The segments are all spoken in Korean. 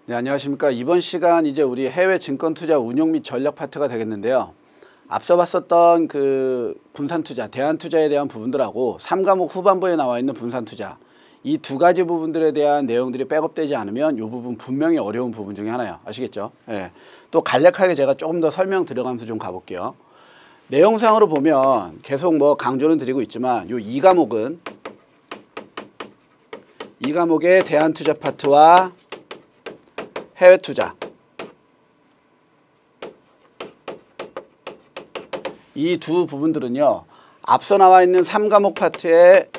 네, 안녕하십니까. 이번 시간 이제 우리 해외 증권 투자 운용 및 전략 파트가 되겠는데요. 앞서 봤었던 그 분산 투자, 대안 투자에 대한 부분들하고 3과목 후반부에 나와 있는 분산 투자, 이 두 가지 부분들에 대한 내용들이 백업되지 않으면 이 부분 분명히 어려운 부분 중에 하나예요. 아시겠죠? 예. 또 간략하게 제가 조금 더 설명 들어가면서 좀 가볼게요. 내용상으로 보면 계속 뭐 강조는 드리고 있지만 이 2과목의 대안 투자 파트와 해외 투자, 이 두 부분들은요, 앞서 나와 있는 3과목 파트의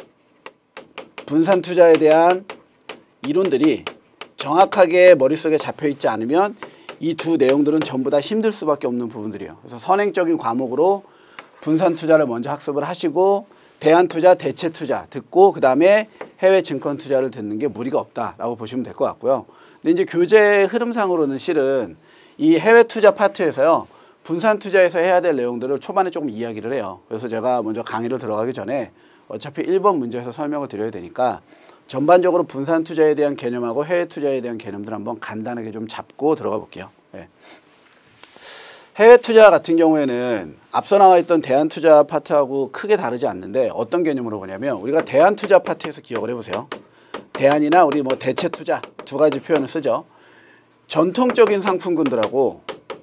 분산 투자에 대한 이론들이 정확하게 머릿속에 잡혀 있지 않으면 이 두 내용들은 전부 다 힘들 수밖에 없는 부분들이에요. 그래서 선행적인 과목으로 분산 투자를 먼저 학습을 하시고 대안 투자, 대체 투자 듣고 그 다음에 해외 증권 투자를 듣는 게 무리가 없다라고 보시면 될 것 같고요. 근데 이제 교재 흐름상으로는 실은 이 해외 투자 파트에서요, 분산 투자에서 해야 될 내용들을 초반에 조금 이야기를 해요. 그래서 제가 먼저 강의를 들어가기 전에 어차피 1번 문제에서 설명을 드려야 되니까 전반적으로 분산 투자에 대한 개념하고 해외 투자에 대한 개념들 한번 간단하게 좀 잡고 들어가 볼게요. 네. 해외 투자 같은 경우에는 앞서 나와 있던 대안 투자 파트하고 크게 다르지 않는데 어떤 개념으로 보냐면 우리가 대안 투자 파트에서 기억을 해보세요. 대안이나 우리 뭐 대체 투자 두 가지 표현을 쓰죠. 전통적인 상품군들하고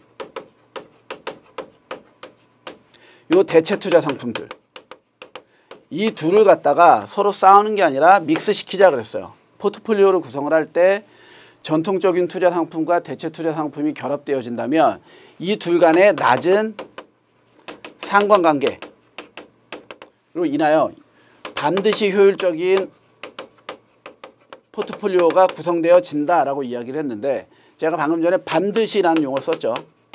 요 대체 투자 상품들, 이 둘을 갖다가 서로 싸우는 게 아니라 믹스 시키자 그랬어요. 포트폴리오를 구성을 할 때 전통적인 투자 상품과 대체 투자 상품이 결합되어진다면 이 둘 간의 낮은 상관관계로 인하여 반드시 효율적인 포트폴리오가 구성되어진다라고 이야기를 했는데 제가 방금 전에 반드시라는 용어를 썼죠.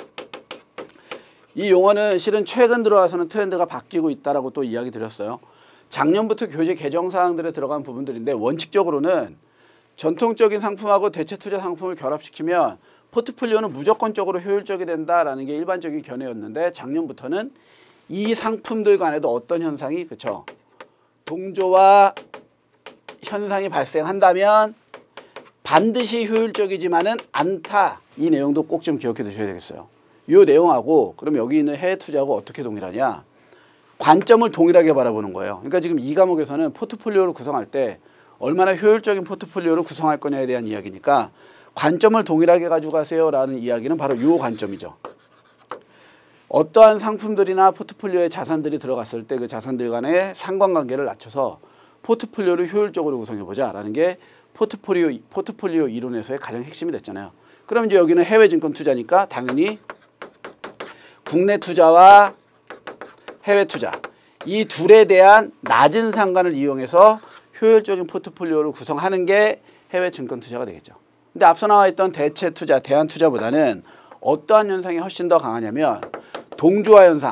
이 용어는 실은 최근 들어와서는 트렌드가 바뀌고 있다라고 또 이야기 드렸어요. 작년부터 교재 개정 사항들에 들어간 부분들인데 원칙적으로는 전통적인 상품하고 대체 투자 상품을 결합시키면 포트폴리오는 무조건적으로 효율적이 된다라는 게 일반적인 견해였는데 작년부터는 이 상품들 간에도 어떤 현상이 그쵸? 동조와 현상이 발생한다면 반드시 효율적이지만은 않다. 이 내용도 꼭 좀 기억해 두셔야 되겠어요. 이 내용하고 그럼 여기 있는 해외 투자하고 어떻게 동일하냐? 관점을 동일하게 바라보는 거예요. 그러니까 지금 이 과목에서는 포트폴리오를 구성할 때 얼마나 효율적인 포트폴리오를 구성할 거냐에 대한 이야기니까 관점을 동일하게 가지고 가세요라는 이야기는 바로 이 관점이죠. 어떠한 상품들이나 포트폴리오에 자산들이 들어갔을 때 그 자산들 간의 상관관계를 낮춰서 포트폴리오를 효율적으로 구성해보자라는 게 포트폴리오 이론에서의 가장 핵심이 됐잖아요. 그럼 이제 여기는 해외 증권 투자니까 당연히 국내 투자와 해외 투자, 이 둘에 대한 낮은 상관을 이용해서 효율적인 포트폴리오를 구성하는 게 해외 증권 투자가 되겠죠. 근데 앞서 나와 있던 대체 투자, 대안 투자보다는 어떠한 현상이 훨씬 더 강하냐면 동조화 현상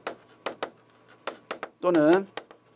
또는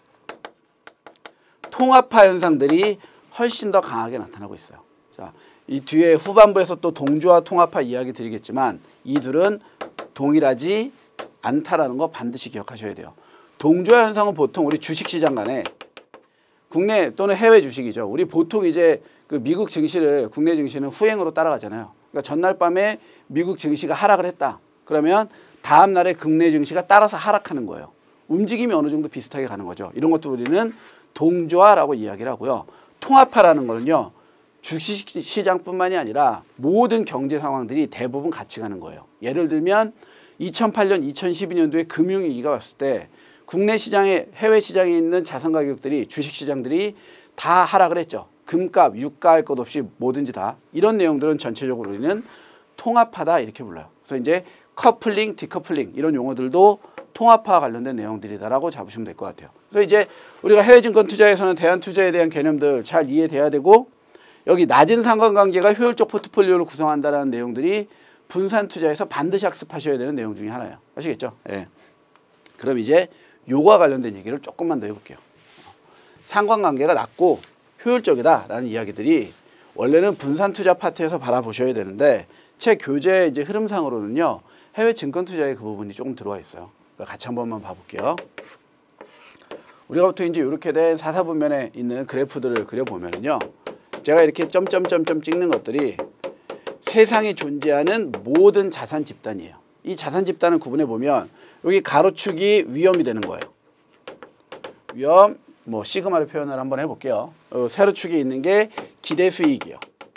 통합화 현상들이 훨씬 더 강하게 나타나고 있어요. 자, 이 뒤에 후반부에서 또 동조화 통합화 이야기 드리겠지만 이 둘은 동일하지 않다라는 거 반드시 기억하셔야 돼요. 동조화 현상은 보통 우리 주식시장 간에 국내 또는 해외 주식이죠. 우리 보통 이제 그 미국 증시를 국내 증시는 후행으로 따라가잖아요. 그러니까 전날 밤에 미국 증시가 하락을 했다. 그러면 다음 날에 국내 증시가 따라서 하락하는 거예요. 움직임이 어느 정도 비슷하게 가는 거죠. 이런 것도 우리는 동조화라고 이야기를 하고요. 통합화라는 거는요. 주식시장뿐만이 아니라 모든 경제 상황들이 대부분 같이 가는 거예요. 예를 들면 2008년, 2012년도에 금융위기가 왔을 때 국내 시장에 해외 시장에 있는 자산 가격들이 주식시장들이 다 하락을 했죠. 금값, 유가 할 것 없이 뭐든지 다. 이런 내용들은 전체적으로 우리는 통합하다 이렇게 불러요. 그래서 이제 커플링, 디커플링 이런 용어들도 통합화와 관련된 내용들이다라고 잡으시면 될 것 같아요. 그래서 이제 우리가 해외 증권 투자에서는 대안 투자에 대한 개념들 잘 이해돼야 되고 여기 낮은 상관관계가 효율적 포트폴리오를 구성한다는 내용들이 분산 투자에서 반드시 학습하셔야 되는 내용 중에 하나예요. 아시겠죠? 예. 그럼 이제 요거와 관련된 얘기를 조금만 더 해볼게요. 상관관계가 낮고 효율적이다라는 이야기들이 원래는 분산 투자 파트에서 바라보셔야 되는데 제 교재 이제 흐름상으로는요. 해외 증권 투자의 그 부분이 조금 들어와 있어요. 그러니까 같이 한 번만 봐볼게요. 우리가 보통 이제 이렇게 된 사사분면에 있는 그래프들을 그려보면요. 제가 이렇게 점점점점 찍는 것들이 세상에 존재하는 모든 자산 집단이에요. 이 자산 집단을 구분해 보면 여기 가로축이 위험이 되는 거예요. 위험, 뭐 시그마를 표현을 한번 해볼게요. 세로축에 있는 게 기대 수익이요.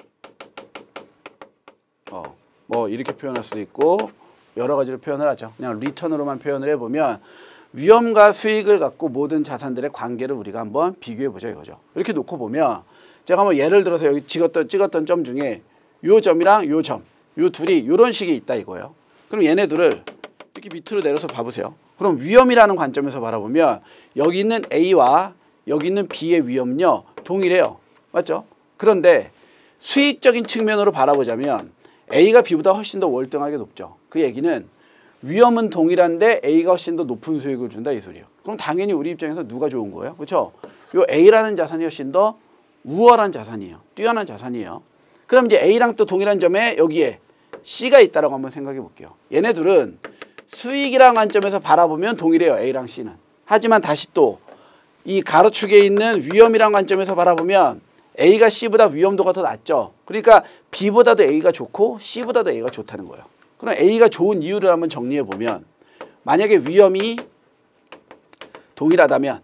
뭐 이렇게 표현할 수도 있고 여러 가지로 표현을 하죠. 그냥 리턴으로만 표현을 해보면 위험과 수익을 갖고 모든 자산들의 관계를 우리가 한번 비교해 보자 이거죠. 이렇게 놓고 보면 제가 한번 예를 들어서 여기 찍었던 점 중에 요 점이랑 요 점, 요 둘이 요런 식이 있다 이거예요. 그럼 얘네들을 이렇게 밑으로 내려서 봐보세요. 그럼 위험이라는 관점에서 바라보면 여기 있는 A와 여기 있는 B의 위험은요 동일해요. 맞죠? 그런데 수익적인 측면으로 바라보자면 A가 B보다 훨씬 더 월등하게 높죠. 그 얘기는 위험은 동일한데 A가 훨씬 더 높은 수익을 준다 이 소리예요. 그럼 당연히 우리 입장에서 누가 좋은 거예요? 그렇죠? 요 A라는 자산이 훨씬 더 우월한 자산이에요. 뛰어난 자산이에요. 그럼 이제 A랑 또 동일한 점에 여기에 C가 있다라고 한번 생각해 볼게요. 얘네들은 수익이라는 관점에서 바라보면 동일해요. A랑 C는. 하지만 다시 또 이 가로축에 있는 위험이라는 관점에서 바라보면 A가 C보다 위험도가 더 낮죠. 그러니까 B보다도 A가 좋고 C보다도 A가 좋다는 거예요. 그럼 A가 좋은 이유를 한번 정리해 보면 만약에 위험이 동일하다면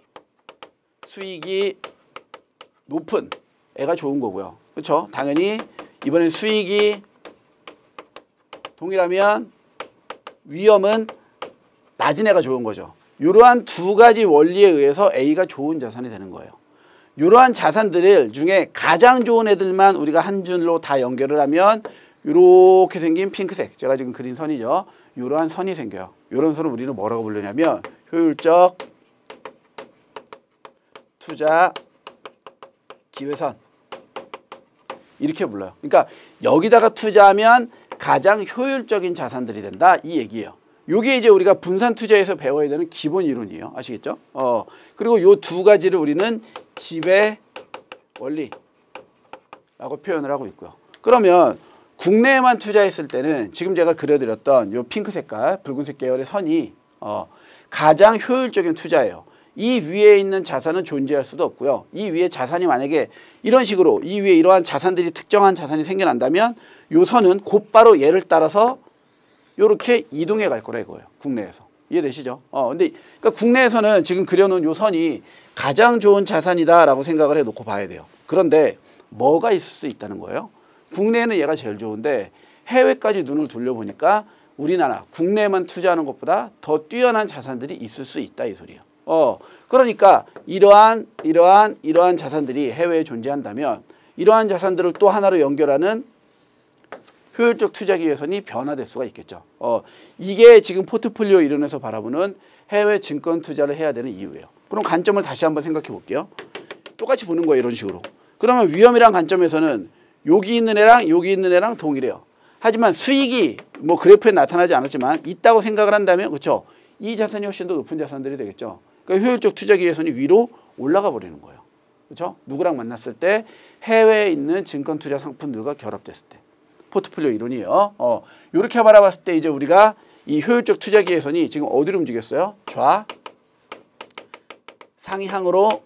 수익이 높은 애가 좋은 거고요. 그렇죠? 당연히 이번엔 수익이 동일하면 위험은 낮은 애가 좋은 거죠. 이러한 두 가지 원리에 의해서 A가 좋은 자산이 되는 거예요. 이러한 자산들 중에 가장 좋은 애들만 우리가 한 줄로 다 연결을 하면 이렇게 생긴 핑크색, 제가 지금 그린 선이죠. 이러한 선이 생겨요. 이런 선을 우리는 뭐라고 부르냐면 효율적 투자 기회선 이렇게 불러요. 그러니까 여기다가 투자하면 가장 효율적인 자산들이 된다 이 얘기예요. 이게 이제 우리가 분산 투자에서 배워야 되는 기본 이론이에요. 아시겠죠? 그리고 이 두 가지를 우리는 지배 원리라고 표현을 하고 있고요. 그러면 국내에만 투자했을 때는 지금 제가 그려드렸던 이 핑크 색깔, 붉은색 계열의 선이 가장 효율적인 투자예요. 이 위에 있는 자산은 존재할 수도 없고요. 이 위에 자산이 만약에 이런 식으로 이 위에 이러한 자산들이 특정한 자산이 생겨난다면 이 선은 곧바로 얘를 따라서 이렇게 이동해 갈 거라 이거예요. 국내에서. 이해되시죠? 근데 그러니까 국내에서는 지금 그려놓은 이 선이 가장 좋은 자산이다라고 생각을 해놓고 봐야 돼요. 그런데 뭐가 있을 수 있다는 거예요? 국내에는 얘가 제일 좋은데 해외까지 눈을 돌려보니까 우리나라 국내에만 투자하는 것보다 더 뛰어난 자산들이 있을 수 있다 이 소리예요. 그러니까 이러한 자산들이 해외에 존재한다면 이러한 자산들을 또 하나로 연결하는 효율적 투자 기회선이 변화될 수가 있겠죠. 이게 지금 포트폴리오 이론에서 바라보는 해외 증권 투자를 해야 되는 이유예요. 그럼 관점을 다시 한번 생각해 볼게요. 똑같이 보는 거예요. 이런 식으로. 그러면 위험이란 관점에서는 여기 있는 애랑 동일해요. 하지만 수익이 뭐 그래프에 나타나지 않았지만 있다고 생각을 한다면 그렇죠. 이 자산이 훨씬 더 높은 자산들이 되겠죠. 그러니까 효율적 투자 기회선이 위로 올라가 버리는 거예요. 그렇죠? 누구랑 만났을 때 해외에 있는 증권 투자 상품들과 결합됐을 때. 포트폴리오 이론이에요. 이렇게 바라봤을 때 이제 우리가 이 효율적 투자 기회선이 지금 어디로 움직였어요? 상향으로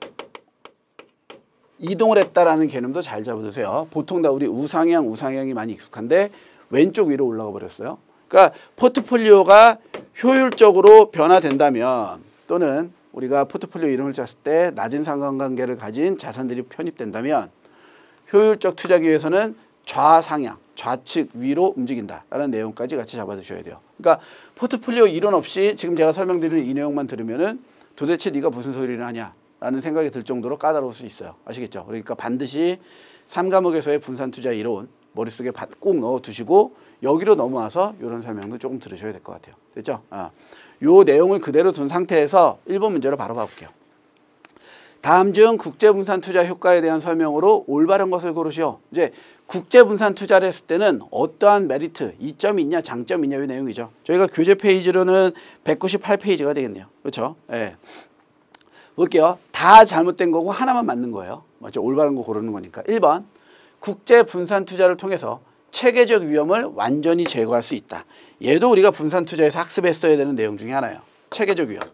이동을 했다라는 개념도 잘 잡아두세요. 보통 다 우리 우상향이 많이 익숙한데 왼쪽 위로 올라가 버렸어요. 그러니까 포트폴리오가 효율적으로 변화된다면 또는 우리가 포트폴리오 이름을 짰을 때 낮은 상관관계를 가진 자산들이 편입된다면 효율적 투자 기회선은 좌상향, 좌측 위로 움직인다라는 내용까지 같이 잡아두셔야 돼요. 그러니까 포트폴리오 이론 없이 지금 제가 설명드리는 이 내용만 들으면은 도대체 네가 무슨 소리를 하냐라는 생각이 들 정도로 까다로울 수 있어요. 아시겠죠? 그러니까 반드시 3과목에서의 분산 투자 이론 머릿속에 꼭 넣어두시고 여기로 넘어와서 이런 설명도 조금 들으셔야 될 것 같아요. 됐죠? 요 내용을 그대로 둔 상태에서 1번 문제로 바로 가볼게요. 다음 중 국제분산 투자 효과에 대한 설명으로 올바른 것을 고르시오. 이제 국제분산 투자를 했을 때는 어떠한 메리트, 이점이 있냐, 장점이 있냐 이 내용이죠. 저희가 교재 페이지로는 198페이지가 되겠네요. 그렇죠? 예. 볼게요. 다 잘못된 거고 하나만 맞는 거예요. 맞죠? 올바른 거 고르는 거니까. 1번. 국제분산 투자를 통해서 체계적 위험을 완전히 제거할 수 있다. 얘도 우리가 분산 투자에서 학습했어야 되는 내용 중에 하나예요. 체계적 위험.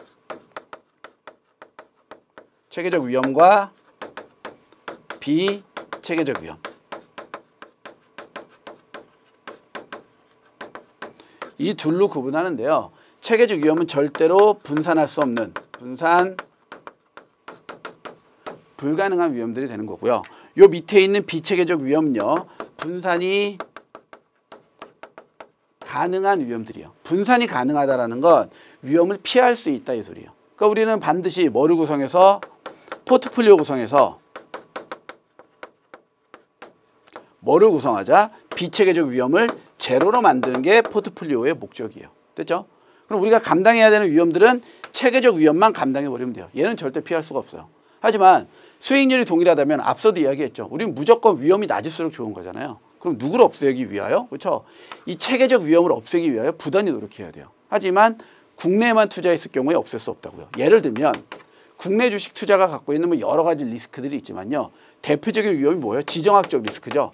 체계적 위험과 비체계적 위험. 이 둘로 구분하는데요. 체계적 위험은 절대로 분산할 수 없는 분산 불가능한 위험들이 되는 거고요. 요 밑에 있는 비체계적 위험은요. 분산이 가능한 위험들이요. 분산이 가능하다라는 건 위험을 피할 수 있다 이 소리예요. 그러니까 우리는 반드시 뭐를 구성해서 포트폴리오 구성해서 뭐를 구성하자? 비체계적 위험을 제로로 만드는 게 포트폴리오의 목적이에요. 됐죠? 그럼 우리가 감당해야 되는 위험들은 체계적 위험만 감당해버리면 돼요. 얘는 절대 피할 수가 없어요. 하지만 수익률이 동일하다면 앞서도 이야기했죠. 우리는 무조건 위험이 낮을수록 좋은 거잖아요. 그럼 누구를 없애기 위하여? 그렇죠? 이 체계적 위험을 없애기 위하여 부단히 노력해야 돼요. 하지만 국내에만 투자했을 경우에 없앨 수 없다고요. 예를 들면 국내 주식 투자가 갖고 있는 뭐 여러 가지 리스크들이 있지만요. 대표적인 위험이 뭐예요? 지정학적 리스크죠.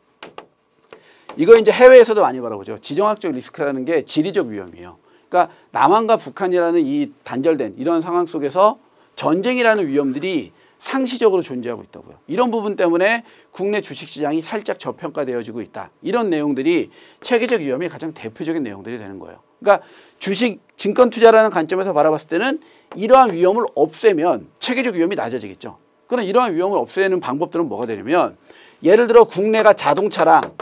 이거 이제 해외에서도 많이 바라보죠. 지정학적 리스크라는 게 지리적 위험이에요. 그러니까 남한과 북한이라는 이 단절된 이런 상황 속에서 전쟁이라는 위험들이 상시적으로 존재하고 있다고요. 이런 부분 때문에 국내 주식시장이 살짝 저평가되어지고 있다. 이런 내용들이 체계적 위험의 가장 대표적인 내용들이 되는 거예요. 그러니까 주식, 증권 투자라는 관점에서 바라봤을 때는 이러한 위험을 없애면 체계적 위험이 낮아지겠죠. 그럼 이러한 위험을 없애는 방법들은 뭐가 되냐면 예를 들어 국내가 자동차랑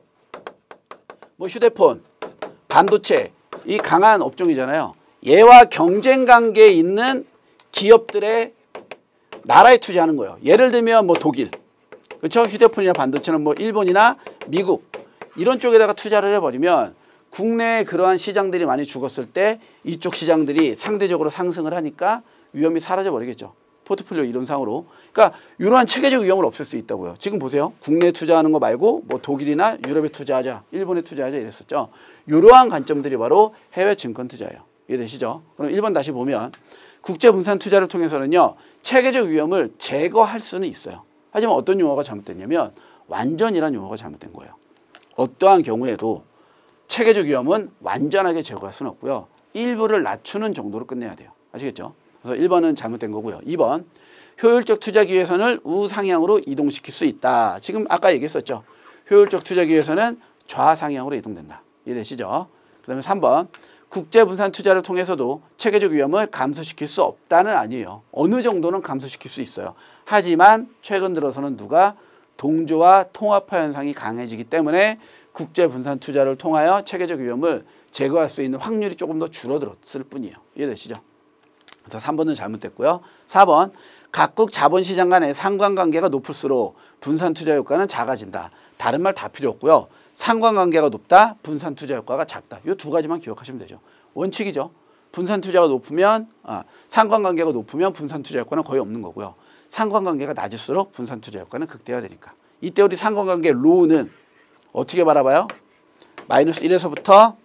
뭐 휴대폰, 반도체 이 강한 업종이잖아요. 얘와 경쟁 관계에 있는 기업들의 나라에 투자하는 거예요. 예를 들면 뭐 독일, 그렇죠? 휴대폰이나 반도체는 뭐 일본이나 미국 이런 쪽에다가 투자를 해버리면 국내에 그러한 시장들이 많이 죽었을 때 이쪽 시장들이 상대적으로 상승을 하니까 위험이 사라져 버리겠죠. 포트폴리오 이론상으로. 그러니까 이러한 체계적 위험을 없앨 수 있다고요. 지금 보세요. 국내에 투자하는 거 말고 뭐 독일이나 유럽에 투자하자, 일본에 투자하자 이랬었죠. 이러한 관점들이 바로 해외 증권 투자예요. 이해되시죠? 그럼 1번 다시 보면 국제 분산 투자를 통해서는요. 체계적 위험을 제거할 수는 있어요. 하지만 어떤 용어가 잘못됐냐면 완전이라는 용어가 잘못된 거예요. 어떠한 경우에도 체계적 위험은 완전하게 제거할 수는 없고요. 일부를 낮추는 정도로 끝내야 돼요. 아시겠죠? 그래서 1번은 잘못된 거고요. 2번 효율적 투자 기회선을 우상향으로 이동시킬 수 있다. 지금 아까 얘기했었죠. 효율적 투자 기회선은 좌상향으로 이동된다. 이해되시죠? 그 다음에 3번 국제 분산 투자를 통해서도 체계적 위험을 감소시킬 수 없다는 아니에요. 어느 정도는 감소시킬 수 있어요. 하지만 최근 들어서는 누가 동조와 통합화 현상이 강해지기 때문에 국제 분산 투자를 통하여 체계적 위험을 제거할 수 있는 확률이 조금 더 줄어들었을 뿐이에요. 이해되시죠? 그래서 3번은 잘못됐고요. 4번 각국 자본시장 간의 상관관계가 높을수록 분산 투자 효과는 작아진다. 다른 말 다 필요 없고요. 상관관계가 높다, 분산 투자 효과가 작다. 이 두 가지만 기억하시면 되죠. 원칙이죠. 분산 투자가 높으면 상관관계가 높으면 분산 투자 효과는 거의 없는 거고요. 상관관계가 낮을수록 분산 투자 효과는 극대화되니까. 이때 우리 상관관계 로우는 어떻게 바라봐요? 마이너스 1에서부터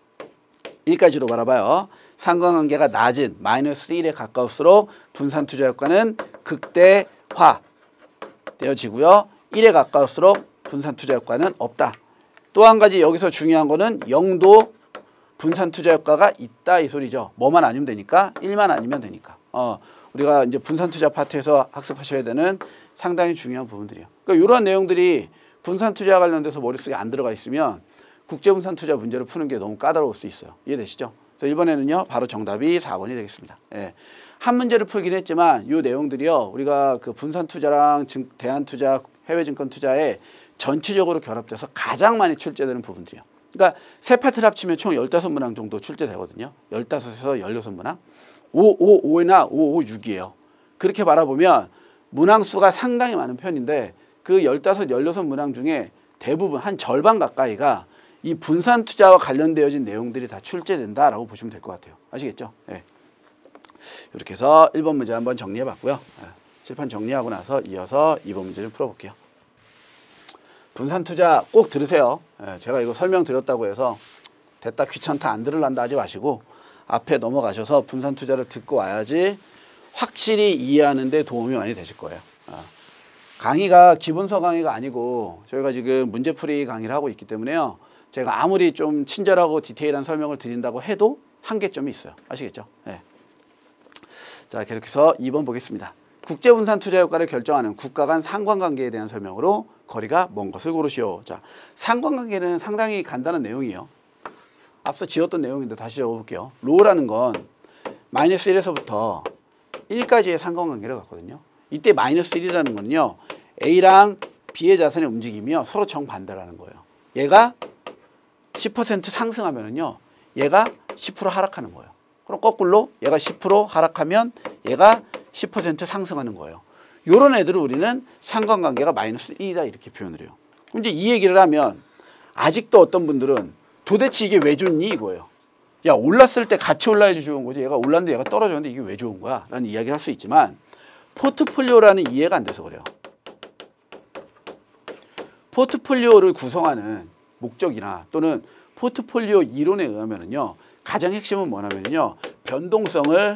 1까지로 바라봐요. 상관관계가 낮은 마이너스 1에 가까울수록 분산 투자 효과는 극대화 되어지고요. 1에 가까울수록 분산 투자 효과는 없다. 또 한 가지 여기서 중요한 거는 0도 분산 투자 효과가 있다 이 소리죠. 뭐만 아니면 되니까 1만 아니면 되니까. 우리가 이제 분산 투자 파트에서 학습하셔야 되는 상당히 중요한 부분들이에요. 그러니까 이러한 내용들이 분산 투자 관련돼서 머릿속에 안 들어가 있으면 국제 분산 투자 문제를 푸는 게 너무 까다로울 수 있어요. 이해되시죠? 그래서 이번에는요. 바로 정답이 4번이 되겠습니다. 예. 한 문제를 풀긴 했지만 이 내용들이요. 우리가 그 분산 투자랑 대한 투자, 해외 증권 투자에 전체적으로 결합돼서 가장 많이 출제되는 부분들이에요. 그러니까 세 파트를 합치면 총 15문항 정도 출제되거든요. 15에서 16문항. 555나 556이에요. 그렇게 바라보면 문항 수가 상당히 많은 편인데 그 15, 16문항 중에 대부분 한 절반 가까이가 이 분산 투자와 관련되어진 내용들이 다 출제된다라고 보시면 될 것 같아요. 아시겠죠? 네. 이렇게 해서 1번 문제 한번 정리해 봤고요. 칠판 정리하고 나서 이어서 2번 문제를 풀어볼게요. 분산 투자 꼭 들으세요. 제가 이거 설명드렸다고 해서 됐다 귀찮다 안 들으란다 하지 마시고 앞에 넘어가셔서 분산 투자를 듣고 와야지 확실히 이해하는 데 도움이 많이 되실 거예요. 강의가 기본서 강의가 아니고 저희가 지금 문제풀이 강의를 하고 있기 때문에요. 제가 아무리 좀 친절하고 디테일한 설명을 드린다고 해도 한계점이 있어요. 아시겠죠? 네. 자, 계속해서 2번 보겠습니다. 국제분산 투자 효과를 결정하는 국가 간 상관관계에 대한 설명으로 거리가 먼 것을 고르시오. 자, 상관관계는 상당히 간단한 내용이에요. 앞서 지었던 내용인데 다시 적어볼게요. 로라는 건 마이너스 1에서부터 1까지의 상관관계를 갖거든요. 이때 마이너스 1이라는 거는요. A랑 B의 자산의 움직임이요. 서로 정반대라는 거예요. 얘가 10% 상승하면은요. 얘가 10% 하락하는 거예요. 그럼 거꾸로 얘가 10% 하락하면 얘가 10% 상승하는 거예요. 요런 애들을 우리는 상관관계가 마이너스 1이다 이렇게 표현을 해요. 그럼 이제 이 얘기를 하면 아직도 어떤 분들은 도대체 이게 왜 좋니 이거예요. 야 올랐을 때 같이 올라야지 좋은 거지. 얘가 올랐는데 얘가 떨어졌는데 이게 왜 좋은 거야? 라는 이야기를 할 수 있지만 포트폴리오라는 이해가 안 돼서 그래요. 포트폴리오를 구성하는 목적이나 또는 포트폴리오 이론에 의하면은요. 가장 핵심은 뭐냐면요. 변동성을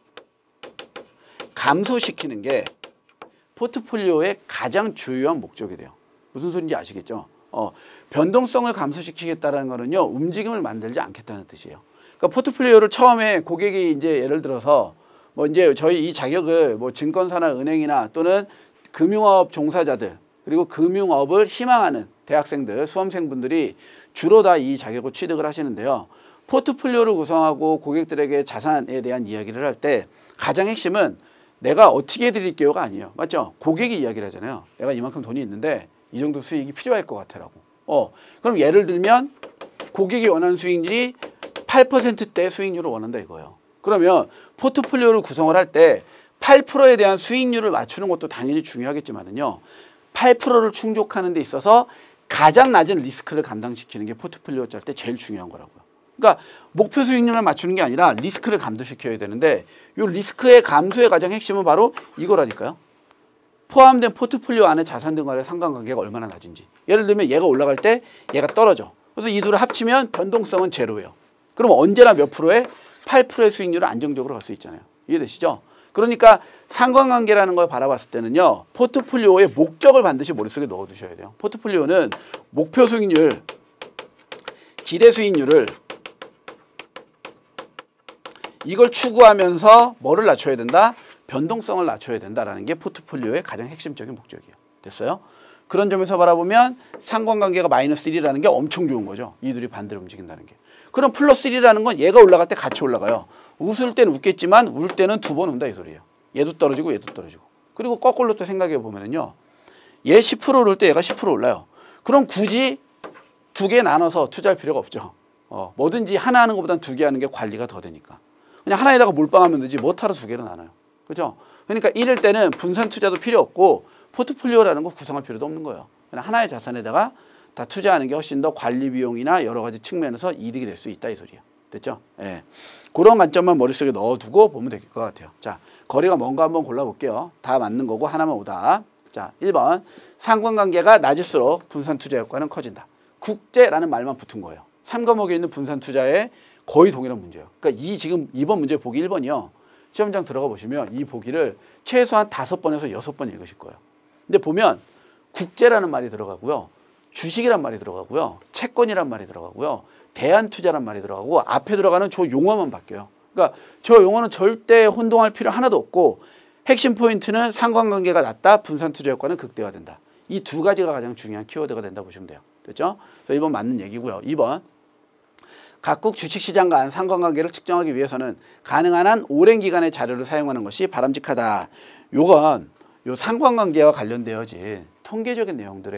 감소시키는 게 포트폴리오의 가장 주요한 목적이 돼요. 무슨 소리인지 아시겠죠? 변동성을 감소시키겠다는 거는요. 움직임을 만들지 않겠다는 뜻이에요. 그러니까 포트폴리오를 처음에 고객이 이제 예를 들어서 뭐 이제 저희 이 자격을 뭐 증권사나 은행이나 또는 금융업 종사자들 그리고 금융업을 희망하는 대학생들, 수험생분들이 주로 다 이 자격을 취득을 하시는데요. 포트폴리오를 구성하고 고객들에게 자산에 대한 이야기를 할 때 가장 핵심은 내가 어떻게 해드릴게요가 아니에요. 맞죠? 고객이 이야기를 하잖아요. 내가 이만큼 돈이 있는데 이 정도 수익이 필요할 것 같아라고. 그럼 예를 들면 고객이 원하는 수익률이 8%대 수익률을 원한다 이거예요. 그러면 포트폴리오를 구성을 할 때 8%에 대한 수익률을 맞추는 것도 당연히 중요하겠지만은요. 8%를 충족하는 데 있어서 가장 낮은 리스크를 감당시키는 게 포트폴리오 짤 때 제일 중요한 거라고요. 그러니까 목표 수익률만 맞추는 게 아니라 리스크를 감소시켜야 되는데 이 리스크의 감소의 가장 핵심은 바로 이거라니까요. 포함된 포트폴리오 안에 자산 등과의 상관관계가 얼마나 낮은지. 예를 들면 얘가 올라갈 때 얘가 떨어져. 그래서 이 둘을 합치면 변동성은 제로예요. 그럼 언제나 몇 프로에 8%의 수익률을 안정적으로 갈 수 있잖아요. 이해되시죠? 그러니까 상관관계라는 걸 바라봤을 때는요. 포트폴리오의 목적을 반드시 머릿속에 넣어두셔야 돼요. 포트폴리오는 목표 수익률, 기대 수익률을 이걸 추구하면서 뭐를 낮춰야 된다? 변동성을 낮춰야 된다라는 게 포트폴리오의 가장 핵심적인 목적이에요. 됐어요? 그런 점에서 바라보면 상관관계가 마이너스 1이라는 게 엄청 좋은 거죠. 이 둘이 반대로 움직인다는 게. 그럼 플러스 1이라는 건 얘가 올라갈 때 같이 올라가요. 웃을 때는 웃겠지만 울 때는 두 번 운다 이 소리예요. 얘도 떨어지고 얘도 떨어지고. 그리고 거꾸로 또 생각해 보면은요. 얘 10% 오를 때 얘가 10% 올라요. 그럼 굳이 두 개 나눠서 투자할 필요가 없죠. 뭐든지 하나 하는 것보단 두 개 하는 게 관리가 더 되니까. 그냥 하나에다가 몰빵하면 되지 뭐 타러 두 개로 나눠요. 그죠? 그러니까 이럴 때는 분산 투자도 필요 없고 포트폴리오라는 거 구성할 필요도 없는 거예요. 그냥 하나의 자산에다가 다 투자하는 게 훨씬 더 관리 비용이나 여러 가지 측면에서 이득이 될 수 있다 이 소리예요. 됐죠? 예. 그런 관점만 머릿속에 넣어두고 보면 될 것 같아요. 자, 거리가 뭔가 한번 골라볼게요. 다 맞는 거고 하나만 오다. 자, 1번 상관관계가 낮을수록 분산 투자 효과는 커진다. 국제라는 말만 붙은 거예요. 3과목에 있는 분산 투자에 거의 동일한 문제예요. 그러니까 지금 이번 문제 보기 1번이요. 시험장 들어가 보시면 이 보기를 최소한 5번에서 6번 읽으실 거예요. 근데 보면 국제라는 말이 들어가고요. 주식이란 말이 들어가고요. 채권이란 말이 들어가고요. 대안투자란 말이 들어가고 앞에 들어가는 저 용어만 바뀌어요. 그러니까 저 용어는 절대 혼동할 필요 하나도 없고 핵심 포인트는 상관관계가 낮다. 분산투자 효과는 극대화된다. 이 두 가지가 가장 중요한 키워드가 된다 보시면 돼요. 됐죠? 그래서 1번 맞는 얘기고요. 2번 각국 주식시장 간 상관관계를 측정하기 위해서는 가능한 한 오랜 기간의 자료를 사용하는 것이 바람직하다. 요건 요 상관관계와 관련되어진 통계적인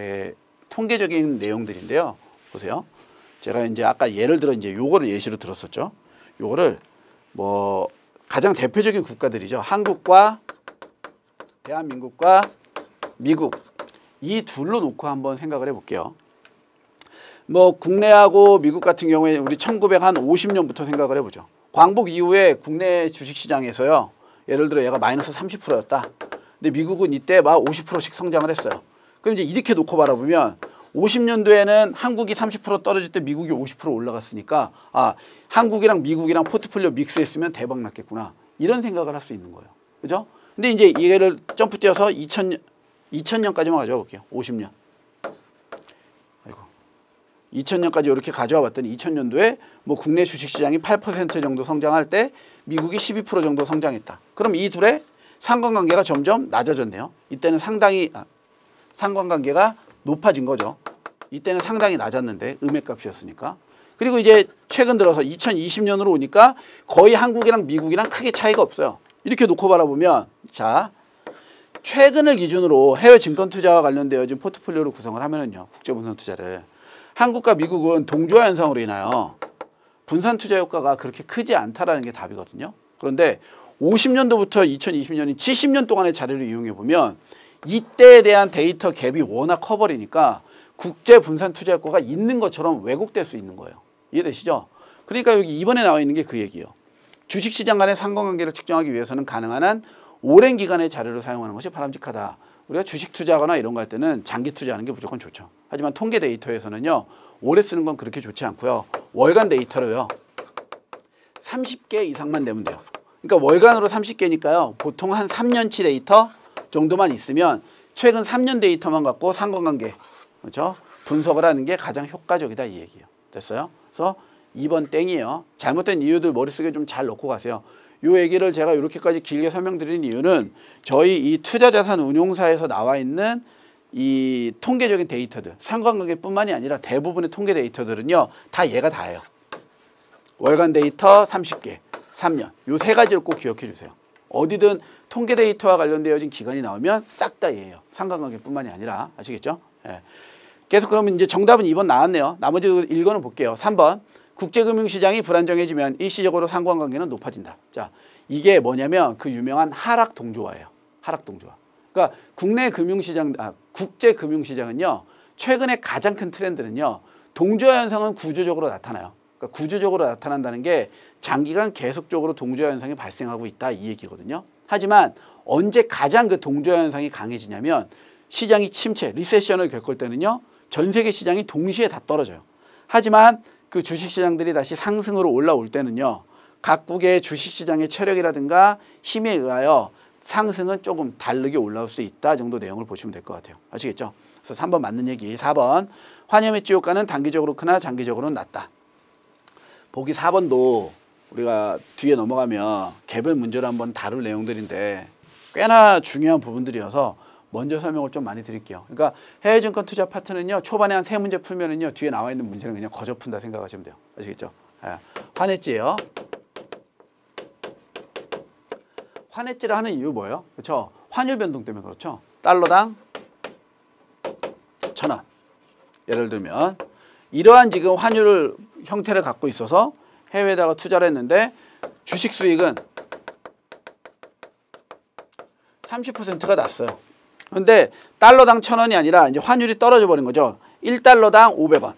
내용들인데요. 보세요. 제가 이제 아까 예를 들어 이제 요거를 예시로 들었었죠. 요거를 뭐 가장 대표적인 국가들이죠. 한국과 대한민국과 미국 이 둘로 놓고 한번 생각을 해볼게요. 뭐 국내하고 미국 같은 경우에 우리 1950년부터 생각을 해보죠. 광복 이후에 국내 주식시장에서요. 예를 들어 얘가 마이너스 30%였다. 근데 미국은 이때 막 50%씩 성장을 했어요. 그럼 이제 이렇게 놓고 바라보면 50년도에는 한국이 30% 떨어질 때 미국이 50% 올라갔으니까 한국이랑 미국이랑 포트폴리오 믹스했으면 대박 났겠구나. 이런 생각을 할 수 있는 거예요. 그죠? 근데 이제 얘를 점프 뛰어서 2000년까지만 가져와 볼게요. 50년. 2000년까지 이렇게 가져와 봤더니 2000년도에 뭐 국내 주식시장이 8% 정도 성장할 때 미국이 12% 정도 성장했다. 그럼 이 둘의 상관관계가 점점 낮아졌네요. 이때는 상당히 상관관계가 높아진 거죠. 이때는 상당히 낮았는데 음액값이었으니까. 그리고 이제 최근 들어서 2020년으로 오니까 거의 한국이랑 미국이랑 크게 차이가 없어요. 이렇게 놓고 바라보면 자, 최근을 기준으로 해외 증권 투자와 관련되어진 포트폴리오를 구성을 하면은요. 국제 분산 투자를 한국과 미국은 동조화 현상으로 인하여 분산 투자 효과가 그렇게 크지 않다라는 게 답이거든요. 그런데 50년도부터 2020년인 70년 동안의 자료를 이용해 보면 이때에 대한 데이터 갭이 워낙 커버리니까 국제 분산 투자 효과가 있는 것처럼 왜곡될 수 있는 거예요. 이해되시죠? 그러니까 여기 이번에 나와 있는 게 그 얘기예요. 주식시장 간의 상관관계를 측정하기 위해서는 가능한 한 오랜 기간의 자료를 사용하는 것이 바람직하다. 우리가 주식 투자하거나 이런 거 할 때는 장기 투자하는 게 무조건 좋죠. 하지만 통계 데이터에서는요. 오래 쓰는 건 그렇게 좋지 않고요. 월간 데이터로요. 30개 이상만 내면 돼요. 그러니까 월간으로 30개니까요. 보통 한 3년치 데이터 정도만 있으면 최근 3년 데이터만 갖고 상관관계 그렇죠? 분석을 하는 게 가장 효과적이다 이 얘기예요. 됐어요? 그래서 2번 땡이에요. 잘못된 이유들 머릿속에 좀 잘 넣고 가세요. 이 얘기를 제가 이렇게까지 길게 설명드리는 이유는 저희 이 투자자산 운용사에서 나와 있는 이 통계적인 데이터들 상관관계뿐만이 아니라 대부분의 통계 데이터들은요. 다 얘가 다예요. 월간 데이터 30개, 3년 요 세 가지를 꼭 기억해 주세요. 어디든 통계 데이터와 관련되어진 기간이 나오면 싹 다 얘예요. 상관관계뿐만이 아니라 아시겠죠? 예. 계속 그러면 이제 정답은 2번 나왔네요. 나머지 1번은 볼게요. 3번 국제금융시장이 불안정해지면 일시적으로 상관관계는 높아진다. 자, 이게 뭐냐면 그 유명한 하락동조화예요. 하락동조화. 그러니까 국내 금융시장, 국제 금융시장은요. 최근에 가장 큰 트렌드는요. 동조화 현상은 구조적으로 나타나요. 그러니까 구조적으로 나타난다는 게 장기간 계속적으로 동조화 현상이 발생하고 있다 이 얘기거든요. 하지만 언제 가장 그 동조화 현상이 강해지냐면 시장이 침체, 리세션을 겪을 때는요. 전 세계 시장이 동시에 다 떨어져요. 하지만 그 주식시장들이 다시 상승으로 올라올 때는요. 각국의 주식시장의 체력이라든가 힘에 의하여 상승은 조금 다르게 올라올 수 있다 정도 내용을 보시면 될 것 같아요. 아시겠죠? 그래서 3번 맞는 얘기. 4번 환율 매치 효과는 단기적으로 크나 장기적으로는 낮다. 보기 4번도 우리가 뒤에 넘어가면 개별 문제를 한번 다룰 내용들인데 꽤나 중요한 부분들이어서 먼저 설명을 좀 많이 드릴게요. 그러니까 해외증권 투자 파트는요. 초반에 한 3문제 풀면은요. 뒤에 나와 있는 문제는 그냥 거저 푼다 생각하시면 돼요. 아시겠죠? 예. 환해지예요. 환해지를 하는 이유 뭐예요? 그렇죠? 환율 변동 때문에 그렇죠. 달러당 1,000원. 예를 들면 이러한 지금 환율 형태를 갖고 있어서 해외에다가 투자를 했는데 주식 수익은 30%가 났어요. 그런데 달러당 1,000원이 아니라 이제 환율이 떨어져 버린 거죠. 1달러당 500원.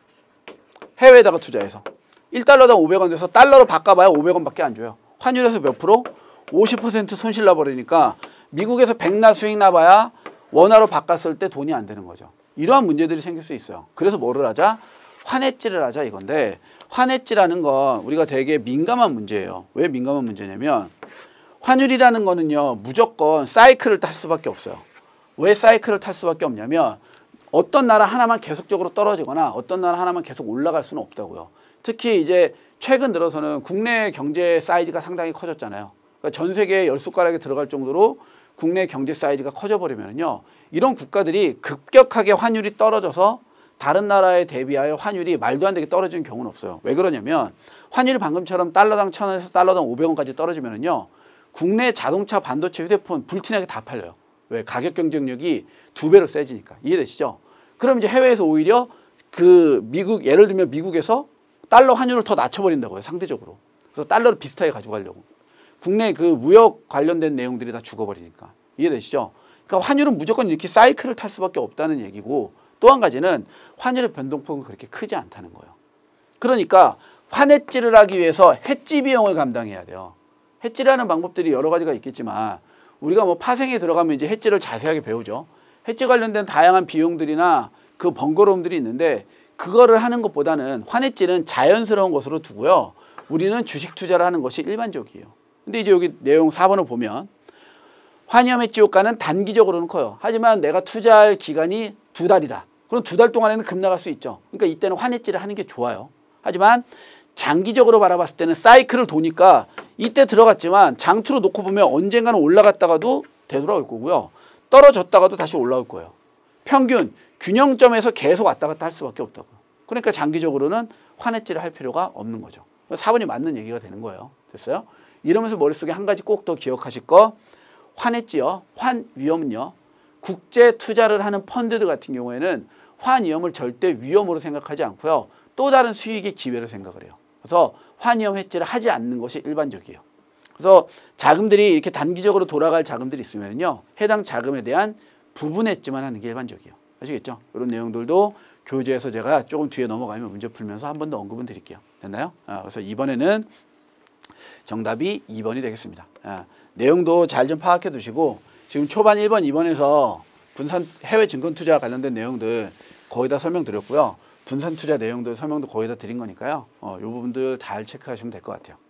해외에다가 투자해서 1달러당 500원 돼서 달러로 바꿔봐야 500원밖에 안 줘요. 환율에서 몇 프로? 50% 손실 나버리니까 미국에서 100나 수익 나봐야 원화로 바꿨을 때 돈이 안 되는 거죠. 이러한 문제들이 생길 수 있어요. 그래서 뭐를 하자? 환해지를 하자 이건데 환해지라는 건 우리가 되게 민감한 문제예요. 왜 민감한 문제냐면 환율이라는 거는요. 무조건 사이클을 탈 수밖에 없어요. 왜 사이클을 탈 수밖에 없냐면 어떤 나라 하나만 계속적으로 떨어지거나 어떤 나라 하나만 계속 올라갈 수는 없다고요. 특히 이제 최근 들어서는 국내 경제 사이즈가 상당히 커졌잖아요. 그러니까 전 세계 10숟가락에 들어갈 정도로 국내 경제 사이즈가 커져버리면요. 이런 국가들이 급격하게 환율이 떨어져서 다른 나라에 대비하여 환율이 말도 안 되게 떨어지는 경우는 없어요. 왜 그러냐면 환율이 방금처럼 달러당 1,000원에서 달러당 500원까지 떨어지면은요. 국내 자동차, 반도체, 휴대폰 불티나게 다 팔려요. 왜? 가격 경쟁력이 2배로 세지니까. 이해되시죠? 그럼 이제 해외에서 오히려 그 미국, 예를 들면 미국에서 달러 환율을 더 낮춰버린다고요. 상대적으로. 그래서 달러를 비슷하게 가져가려고. 국내 그 무역 관련된 내용들이 다 죽어버리니까. 이해되시죠? 그러니까 환율은 무조건 이렇게 사이클을 탈 수밖에 없다는 얘기고 또 한 가지는 환율의 변동폭은 그렇게 크지 않다는 거예요. 그러니까 환해지를 하기 위해서 해지 비용을 감당해야 돼요. 해지라는 방법들이 여러 가지가 있겠지만 우리가 뭐 파생에 들어가면 이제 해지를 자세하게 배우죠. 해지 관련된 다양한 비용들이나 그 번거로움들이 있는데 그거를 하는 것보다는 환해지는 자연스러운 것으로 두고요. 우리는 주식 투자를 하는 것이 일반적이에요. 근데 이제 여기 내용 4번을 보면 환율 해지 효과는 단기적으로는 커요. 하지만 내가 투자할 기간이 2달이다. 그럼 2달 동안에는 급락할 수 있죠. 그러니까 이때는 환해지를 하는 게 좋아요. 하지만 장기적으로 바라봤을 때는 사이클을 도니까 이때 들어갔지만 장투로 놓고 보면 언젠가는 올라갔다가도 되돌아올 거고요. 떨어졌다가도 다시 올라올 거예요. 평균 균형점에서 계속 왔다 갔다 할 수밖에 없다고요. 그러니까 장기적으로는 환해지를 할 필요가 없는 거죠. 4번이 맞는 얘기가 되는 거예요. 됐어요? 이러면서 머릿속에 한 가지 꼭 더 기억하실 거, 환해지요. 환위험은요. 국제 투자를 하는 펀드들 같은 경우에는 환위험을 절대 위험으로 생각하지 않고요. 또 다른 수익의 기회로 생각을 해요. 그래서 환위험 해지를 하지 않는 것이 일반적이에요. 그래서 자금들이 이렇게 단기적으로 돌아갈 자금들이 있으면요. 해당 자금에 대한 부분 해지만 하는 게 일반적이에요. 아시겠죠? 이런 내용들도 교재에서 제가 조금 뒤에 넘어가면 문제 풀면서 한 번 더 언급은 드릴게요. 됐나요? 그래서 이번에는 정답이 2번이 되겠습니다. 내용도 잘 좀 파악해 두시고 지금 초반 1번, 2번에서 분산 해외 증권 투자 관련된 내용들 거의 다 설명드렸고요. 분산 투자 내용들 설명도 거의 다 드린 거니까요. 이 부분들 잘 체크하시면 될 것 같아요.